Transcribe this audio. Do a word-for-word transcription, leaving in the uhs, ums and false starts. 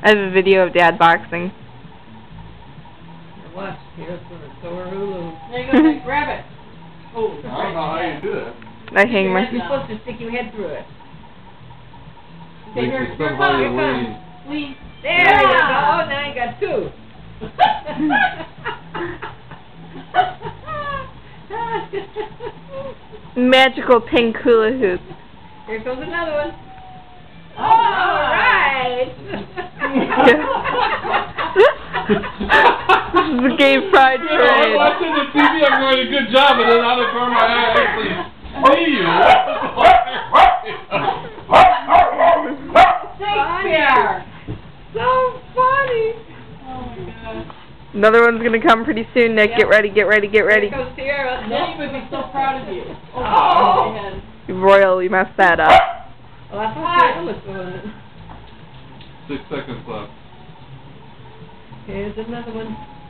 I have a video of Dad boxing. Watch, here's the Thor Hulu. There you go, Nick, grab it. Oh, I don't know how you do it. I hang my... You're supposed to stick your head through it. Okay, here, here it comes, here it comes. Lean. There you go. Oh, now you got two. Magical pink hula hoop. Here comes another one. Oh, All right. This is the game fried You know, I'm parade. watching the T V, I'm going, a good job, and then out of front of my eye, I actually see you. Shakespeare. So funny. Oh my God. Another one's gonna come pretty soon, Nick. Yep. Get ready, get ready, get ready. Here goes Sierra. Daddy would be so proud of you. Oh, Oh. man. You royally messed that up. Well, that's what Sierra was doing. Six seconds left. Here's another one.